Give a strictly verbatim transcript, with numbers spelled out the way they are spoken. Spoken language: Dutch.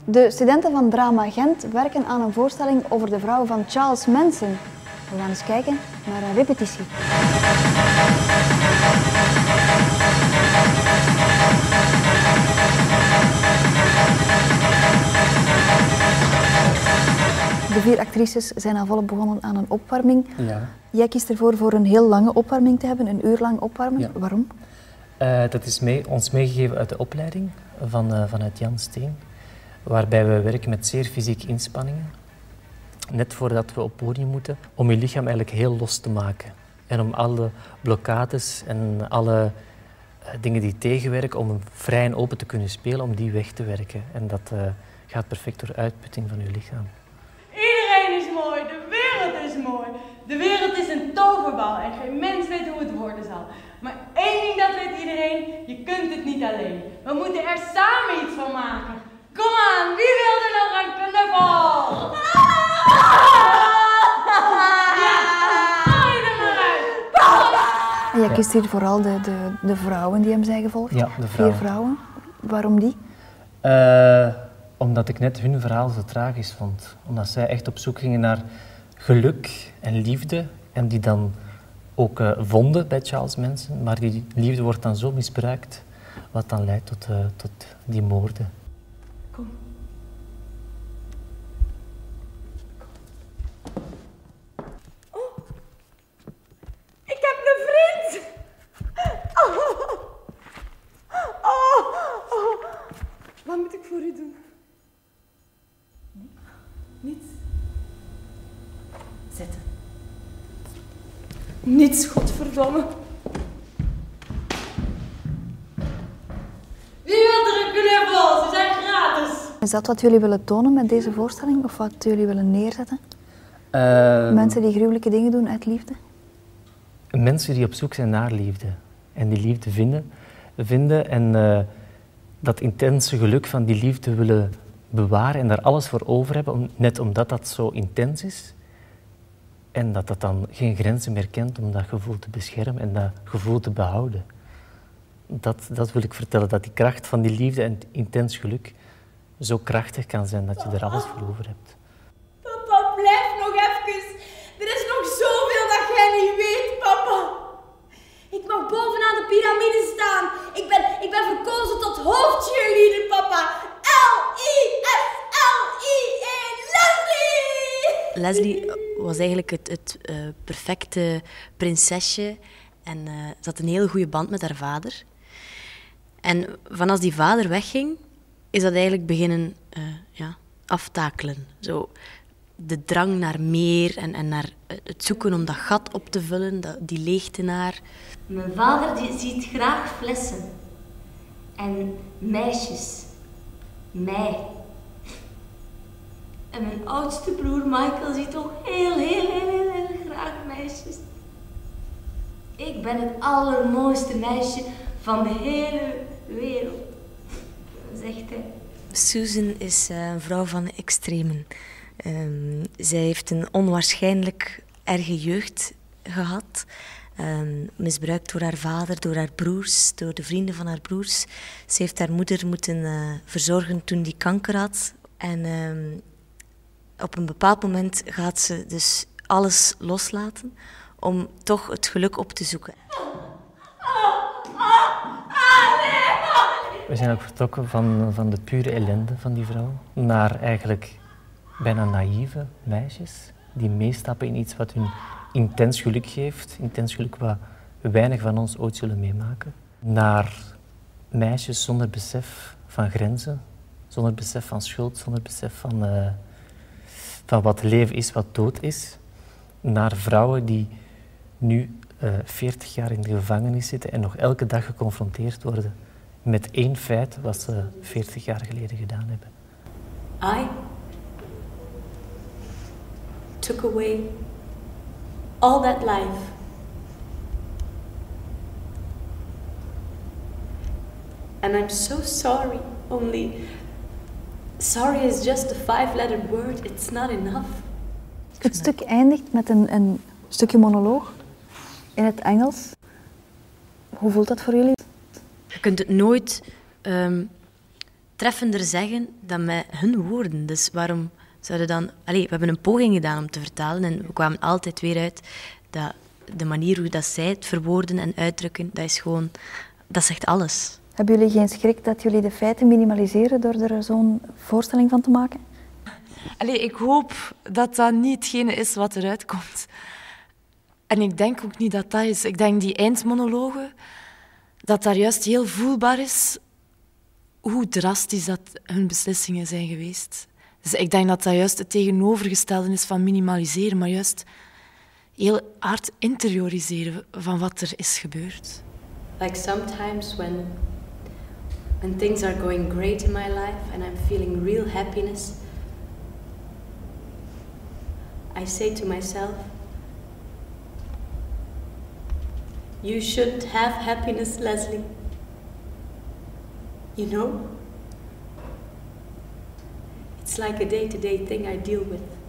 De studenten van Drama Gent werken aan een voorstelling over de vrouw van Charles Manson. We gaan eens kijken naar een repetitie. De vier actrices zijn al volop begonnen aan een opwarming. Ja. Jij kiest ervoor voor een heel lange opwarming te hebben, een uur lang opwarmen. Ja. Waarom? Uh, dat is mee, ons meegegeven uit de opleiding van, uh, vanuit Jan Steen, waarbij we werken met zeer fysieke inspanningen. Net voordat we op podium moeten, om je lichaam eigenlijk heel los te maken. En om alle blokkades en alle uh, dingen die tegenwerken, om vrij en open te kunnen spelen, om die weg te werken. En dat uh, gaat perfect door uitputting van je lichaam. Iedereen is mooi, de wereld is mooi. De wereld is een toverbal en geen mens weet hoe het worden zal. Maar één ding dat weet iedereen, je kunt het niet alleen. We moeten er samen iets van maken. Kom aan, wie wil er nog een knuffel? Ja, gooi er maar uit. En jij kiest hier vooral de, de, de vrouwen die hem zijn gevolgd? Ja, de vrouwen. Vier vrouwen. Waarom die? Uh, omdat ik net hun verhaal zo tragisch vond. Omdat zij echt op zoek gingen naar geluk en liefde en die dan ook uh, vonden bij Charles Manson, maar die liefde wordt dan zo misbruikt, wat dan leidt tot, uh, tot die moorden. Kom. Oh, ik heb een vriend! Oh. Oh. Oh. Wat moet ik voor u doen? Niets. Zitten. Niets, godverdomme. Wie wil er een knuffel? Ze zijn gratis. Is dat wat jullie willen tonen met deze voorstelling? Of wat jullie willen neerzetten? Uh, Mensen die gruwelijke dingen doen uit liefde? Mensen die op zoek zijn naar liefde. En die liefde vinden. vinden en uh, dat intense geluk van die liefde willen bewaren en daar alles voor over hebben, om, net omdat dat zo intens is. En dat dat dan geen grenzen meer kent om dat gevoel te beschermen en dat gevoel te behouden. Dat, dat wil ik vertellen, dat die kracht van die liefde en intens geluk zo krachtig kan zijn dat je er alles voor over hebt. Papa, blijf nog even. Er is nog zoveel dat jij niet weet, papa. Ik mag bovenaan de piramide staan. Ik ben, ik ben verkozen tot hoofdcheerleader, papa. L I S L I E, Leslie! Leslie was eigenlijk het, het uh, perfecte prinsesje en uh, ze had een hele goede band met haar vader. En van als die vader wegging, is dat eigenlijk beginnen uh, ja, aftakelen. Zo, de drang naar meer en, en naar het zoeken om dat gat op te vullen, dat, die leegte naar. Mijn vader die ziet graag flessen en meisjes, mij. En mijn oudste broer Michael ziet toch heel, heel, heel, heel, heel graag meisjes. Ik ben het allermooiste meisje van de hele wereld, zegt hij. Susan is uh, een vrouw van de extremen. Um, zij heeft een onwaarschijnlijk erge jeugd gehad. Um, misbruikt door haar vader, door haar broers, door de vrienden van haar broers. Ze heeft haar moeder moeten uh, verzorgen toen die kanker had. En um, op een bepaald moment gaat ze dus alles loslaten om toch het geluk op te zoeken. We zijn ook vertrokken van, van de pure ellende van die vrouw naar eigenlijk bijna naïeve meisjes die meestappen in iets wat hun intens geluk geeft, intens geluk wat weinig van ons ooit zullen meemaken. Naar meisjes zonder besef van grenzen, zonder besef van schuld, zonder besef van, uh, van wat leven is, wat dood is. Naar vrouwen die nu uh, veertig jaar in de gevangenis zitten en nog elke dag geconfronteerd worden met één feit wat ze veertig jaar geleden gedaan hebben. I took away all that life. And I'm so sorry, only sorry is just a five-letter word, it's not enough. Het stuk eindigt met een, een stukje monoloog in het Engels. Hoe voelt dat voor jullie? Je kunt het nooit um, treffender zeggen dan met hun woorden. Dus waarom zouden dan... Allee, we hebben een poging gedaan om te vertalen en we kwamen altijd weer uit dat de manier hoe dat zij het verwoorden en uitdrukken, dat is gewoon... Dat zegt alles. Hebben jullie geen schrik dat jullie de feiten minimaliseren door er zo'n voorstelling van te maken? Allee, ik hoop dat dat niet hetgene is wat eruit komt. En ik denk ook niet dat dat is. Ik denk die eindmonologen, dat daar juist heel voelbaar is hoe drastisch dat hun beslissingen zijn geweest. Dus ik denk dat dat juist het tegenovergestelde is van minimaliseren, maar juist heel hard interioriseren van wat er is gebeurd. Like sometimes when, when things are going great in my life and I'm feeling real happiness, I say to myself, you should have happiness, Leslie. You know? It's like a day-to-day thing I deal with.